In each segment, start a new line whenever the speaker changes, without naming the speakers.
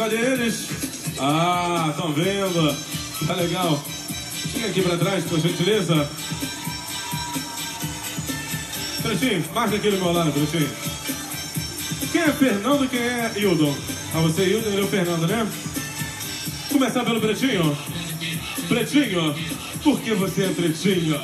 cadê eles? Ah, estão vendo. Tá legal. Chega aqui pra trás, por gentileza. Pretinho, marca aqui do meu lado, Pretinho. Quem é Fernando e quem é Hildon? Ah, você é Hildon e ele é o Fernando, né? Começar pelo Pretinho. Pretinho, por que você é Pretinho?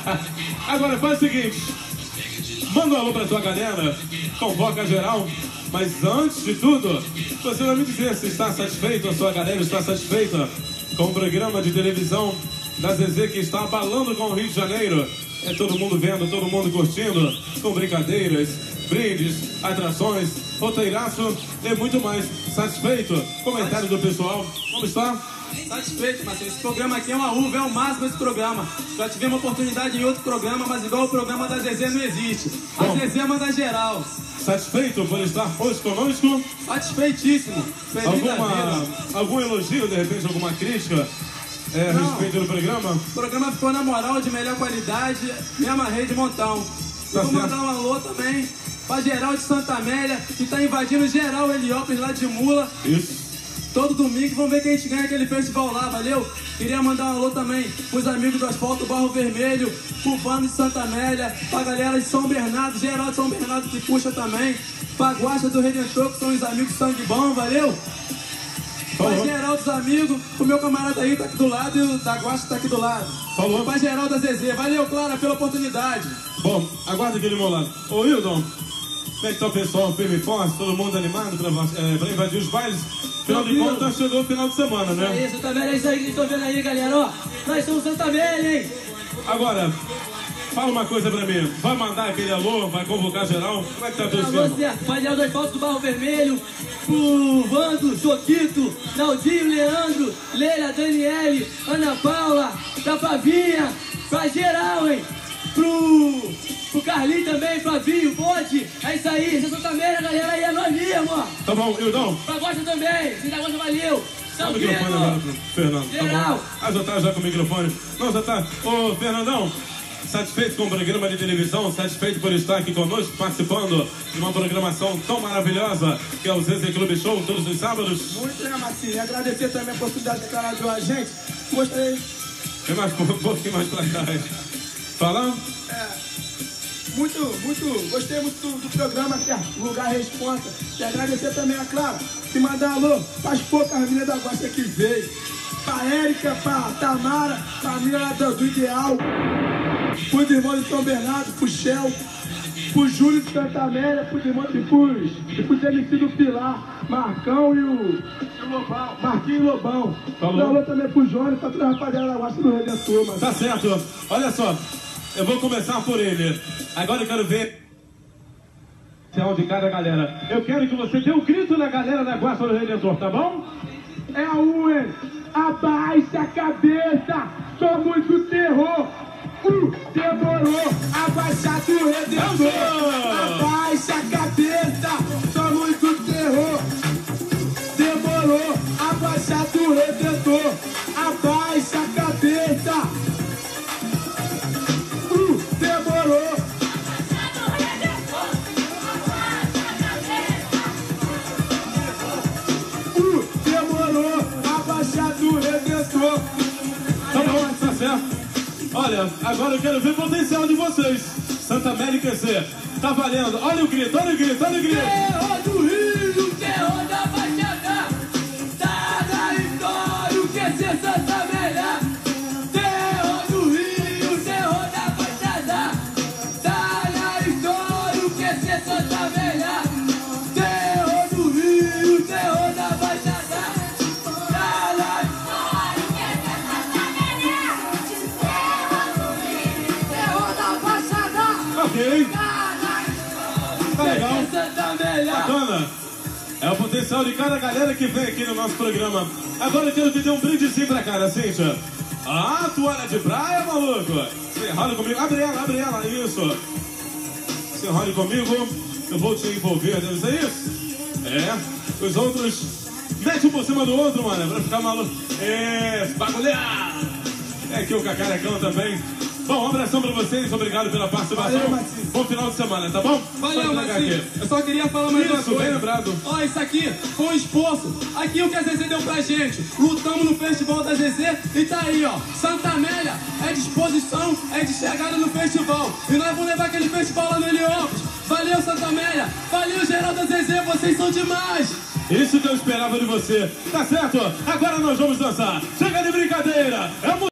Agora faz o seguinte. Manda um alô pra tua galera. Convoca geral. Mas antes de tudo, você vai me dizer se está satisfeito, a sua galera está satisfeita com o programa de televisão da Zezé que está abalando com o Rio de Janeiro. É todo mundo vendo, todo mundo curtindo, com brincadeiras, brindes, atrações, roteiraço e muito mais. Satisfeito? Comentário do pessoal. Como está?
Satisfeito, Marcelo. Esse programa aqui é uma uva, é o máximo esse programa. Já tivemos oportunidade em outro programa, mas igual o programa da Zezé não existe. A Zezé manda geral.
Satisfeito por estar hoje conosco?
Satisfeitíssimo. Feliz da vida.
Algum elogio, de repente, alguma crítica a respeito do programa?
O programa ficou na moral, de melhor qualidade, me amarrei de montão.
Tá
vou
certo.
mandar um alô também pra geral de Santa Amélia, que tá invadindo geral Heliópolis lá de Mula.
Isso.
Todo domingo, vamos ver quem a gente ganha aquele festival lá, valeu? Queria mandar um alô também pros amigos do Asfalto Barro Vermelho, pro bando de Santa Amélia, pra galera de São Bernardo, geral de São Bernardo que puxa também, pra Guaxa do Redentor, que são os amigos sangue bom, valeu? Pra geral dos amigos, o meu camarada aí tá aqui do lado e o da Guaxa tá aqui do lado.
Falou.
Pra geral da Zezé, valeu, Clara, pela oportunidade.
Bom, aguarda aqui do meu lado. Ô, Hildon, como é que tá o pessoal firme e forte, todo mundo animado pra invadir os bailes? Afinal de contas, chegou o final de semana, né?
É isso, Santa Amélia, é isso aí que vocês estão vendo aí, galera, ó. Nós somos Santa Amélia, hein?
Agora, fala uma coisa pra mim. Vai mandar aquele alô, vai convocar geral? Como é que tá teu
Alô,
esquema?
certo. Painel do Asfalto do Barro Vermelho, pro Vando, Choquito, Naldinho, Leandro, Leila, Daniele, Ana Paula, da Favinha, pra geral, hein? Pro Carlinho também, Flavinho, Bode. É isso aí, essa é Santa Amélia, galera, aí é nós mesmo, ó.
Tá bom, Hildon.
Pra Gosta também, se da Gosta valeu.
Dá
São
o microfone agora pro
Pedro.
Fernando. Tá
Geral.
bom. Ah, já tá com o microfone. Não, já tá. Ô, Fernandão, satisfeito com o programa de televisão, satisfeito por estar aqui conosco, participando de uma programação tão maravilhosa que é o Zezé Clube Show, todos os sábados.
Muito, né, Marcinho? Agradecer também a oportunidade de declarar de a gente. Gostei.
Vem mais um pouquinho mais pra cá. Fala?
Gostei muito do programa, que é Lugar Responsa. E agradecer também a Clara, que mandar alô pras poucas meninas da Gosta que veio. Pra Érica, pra Tamara, pra menina lá do Ideal, pros irmãos de São Bernardo, pro Shell, pro Júlio de Santa Amélia, pros irmãos e pros MC do Pilar, Marcão e o Lobão, Marquinhos e Lobão.
Falou.
Um alô também pro Jones, pra toda a rapaziada da Gosta do Redentor, mano.
Tá certo. Olha só, eu vou começar por ele. Agora eu quero ver de cada galera. Eu quero que você dê um grito na galera da Guaxa do Redentor, tá bom?
É a UE, abaixa a cabeça, somos o terror. Demorou, abaixa do Redentor. Abaixa a cabeça, somos o terror. Demorou, abaixa do Redentor. Abaixa a cabeça. Demorou. Demorou, abaixa do Redentor.
Tá bom, tá certo. Olha, agora eu quero ver o potencial de vocês. Santa América C. Tá valendo. Olha o grito, olha o grito, olha o grito.
Terror do Rio, terror da Baixada, tá na história o que é ser Santa Amélia. Terror do Rio, terror da Baixada, tá na história o que é ser Santa Amélia. Terror do Rio, terror da Baixada, tá na história o que é ser Santa Amélia. Terror do Rio, terror da Baixada,
Ok. Tá legal.
Santa Amélia.
Bacana. É o potencial de cada galera que vem aqui no nosso programa. Agora eu quero que dê um brindezinho pra cara, Cíntia. Ah, toalha de praia, maluco. Você enrola comigo. Abre ela, isso. Você enrola comigo, eu vou te envolver, deve ser isso? É. Os outros, mete um por cima do outro, mano, pra ficar maluco. Bagulhar. É aqui o Cacarecão também. Bom, um abração pra vocês, obrigado pela participação.
Valeu, Matinho.
Bom final de semana, tá bom?
Valeu,
Só entregar
Matinho.
aqui.
Eu só queria falar mais uma
Isso, bem
coisa.
lembrado.
Ó, isso aqui foi um esforço. Aqui o que a Zezé deu pra gente. Lutamos no festival da Zezé e tá aí, ó. Santa Amélia é disposição, é de chegada no festival. E nós vamos levar aquele festival lá no Heliópolis. Valeu, Santa Amélia. Valeu, geral da Zezé. Vocês são demais.
Isso que eu esperava de você. Tá certo? Agora nós vamos dançar. Chega de brincadeira. É